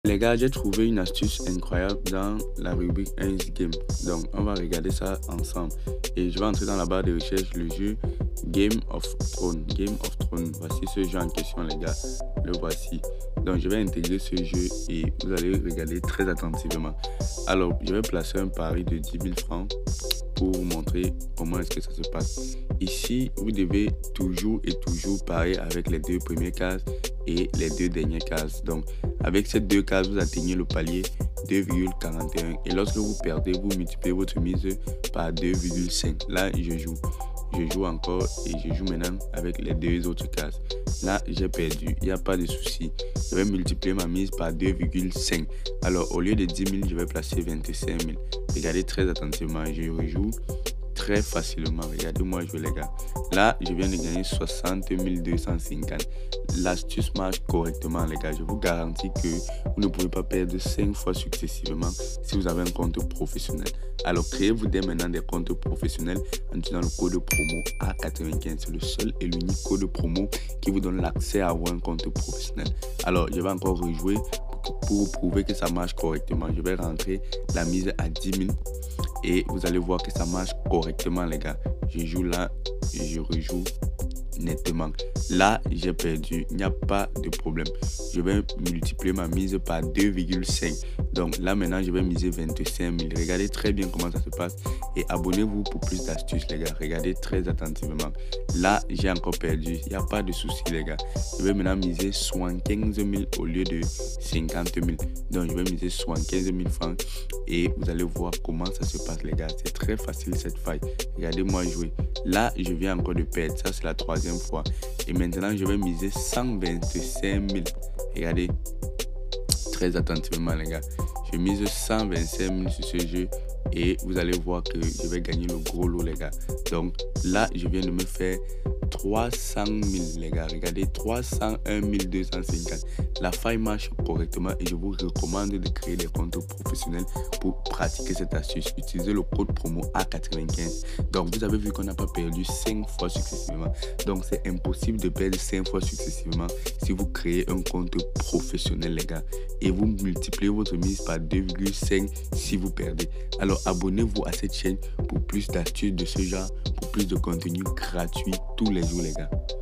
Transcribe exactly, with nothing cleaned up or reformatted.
Les gars, j'ai trouvé une astuce incroyable dans la rubrique Ace Game. Donc, on va regarder ça ensemble. Et je vais entrer dans la barre de recherche le jeu Game of Thrones. Game of Thrones. Voici ce jeu en question, les gars. Le voici. Donc, je vais intégrer ce jeu et vous allez regarder très attentivement. Alors, je vais placer un pari de dix mille francs pour vous montrer comment est-ce que ça se passe. Ici, vous devez toujours et toujours parier avec les deux premières cases et les deux dernières cases. Donc, avec ces deux cases, vous atteignez le palier deux virgule quarante et un. Et lorsque vous perdez, vous multipliez votre mise par deux virgule cinq. Là, je joue. Je joue encore et je joue maintenant avec les deux autres cases. Là, j'ai perdu. Il n'y a pas de souci. Je vais multiplier ma mise par deux virgule cinq. Alors, au lieu de dix mille, je vais placer vingt-cinq mille. Regardez très attentivement. Je rejoue très facilement. Regardez-moi jouer, les gars. Là, je viens de gagner soixante mille deux cent cinquante. L'astuce marche correctement, les gars. Je vous garantis que vous ne pouvez pas perdre cinq fois successivement si vous avez un compte professionnel. Alors, créez-vous dès maintenant des comptes professionnels en utilisant le code promo A quatre-vingt-quinze. C'est le seul et l'unique code promo qui vous donne l'accès à avoir un compte professionnel. Alors, je vais encore rejouer pour vous prouver que ça marche correctement. Je vais rentrer la mise à dix mille et vous allez voir que ça marche correctement, les gars. Je joue là et je rejoue nettement. Là, j'ai perdu. Il n'y a pas de problème. Je vais multiplier ma mise par deux virgule cinq. Donc là, maintenant, je vais miser vingt-cinq mille. Regardez très bien comment ça se passe. Et abonnez-vous pour plus d'astuces, les gars. Regardez très attentivement. Là, j'ai encore perdu. Il n'y a pas de souci, les gars. Je vais maintenant miser soixante-quinze mille au lieu de cinquante mille. Donc, je vais miser soixante-quinze mille francs. Et vous allez voir comment ça se passe, les gars. C'est très facile, cette faille. Regardez-moi jouer. Là, je viens encore de perdre. Ça, c'est la troisième fois. Et maintenant, je vais miser cent vingt-cinq mille. Regardez très attentivement, les gars. Je mise cent vingt-cinq mille sur ce jeu et vous allez voir que je vais gagner le gros lot, les gars. Donc là, je viens de me faire trois cent mille, les gars. Regardez, trois cent un mille deux cent cinquante. La faille marche correctement et je vous recommande de créer des comptes professionnels pour pratiquer cette astuce. Utilisez le code promo A quatre-vingt-quinze. Donc, vous avez vu qu'on n'a pas perdu cinq fois successivement. Donc, c'est impossible de perdre cinq fois successivement si vous créez un compte professionnel, les gars. Et vous multipliez votre mise par deux virgule cinq si vous perdez. Alors, abonnez-vous à cette chaîne pour plus d'astuces de ce genre, pour plus de contenu gratuit tous les jours, les gars.